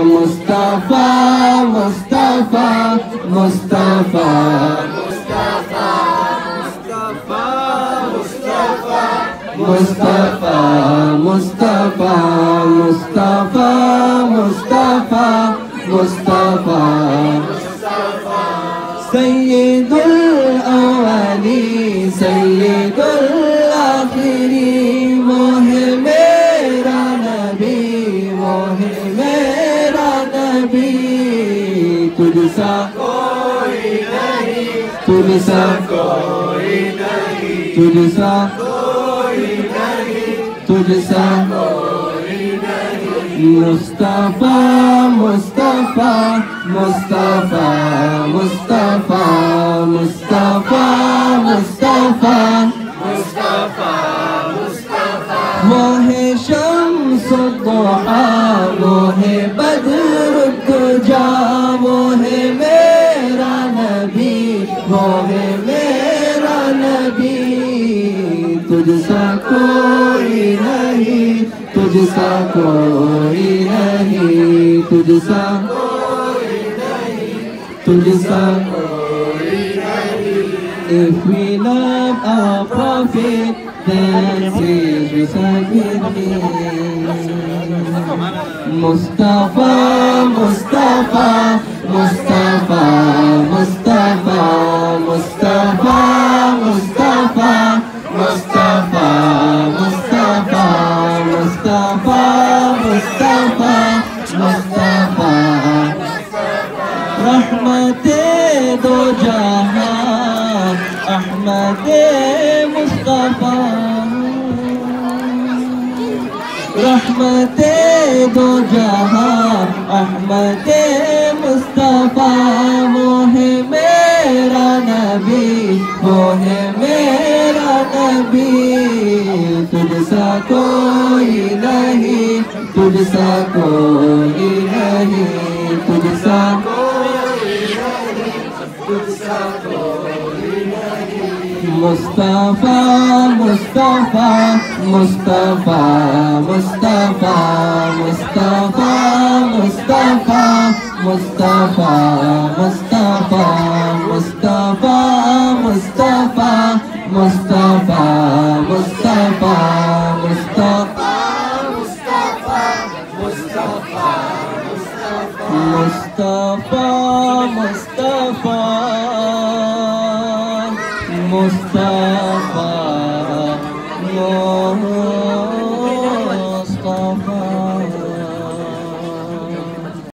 Mustafa, Mustafa, Mustafa, Mustafa, Mustafa, Mustafa, Mustafa, Mustafa, Mustafa, Sayyidul Awali, Sayyidul Akhiri, वो है मेरा नबी, वो है मेरा नबी, तुझसा कोई नहीं, तुझसा कोई नहीं, तुझसा कोई नहीं, तुझसा कोई नहीं। मुस्तफा, मुस्तफा, मुस्तफा, मुस्तफा, मुस्तफा, मुस्तफा, मुस्तफा, मुस्तफा, वो है शम्सुद्दुहा, वो है बद्रुद्दुजा, वो है मेरा नबी, वो है मेरा नबी, तुझसा कोई नहीं, तुझसा कोई नहीं, तुझसा कोई नहीं, तुझसा कोई नहीं। If we love our Prophet, then please recite with me. Mustafa, Mustafa, Mustafa, Mustafa, Mustafa, Mustafa, Mustafa, Mustafa, Mustafa, Mustafa, Mustafa, रहमते दो जहां अहमदे मुस्तफा, रहमते दो जहां अहमदे मुस्तफा, वो है मेरा नबी, वो है मेरा नबी, तुझसा कोई नहीं, तुझसा कोई नहीं, तुझसा कोई नहीं, तुझसा कोई नहीं। मुस्तफा, मुस्तफा, मुस्तफा, मुस्तफा, मुस्तफा, मुस्तफा, मुस्तफा, मुस्तफा, मुस्तफा, मुस्तफा, मुस्तफा, मुस्तफा, मुस्तफा, मुस्तफा, मुस्तफा, मुस्तफा, मुस्तफा, मुस्तफा,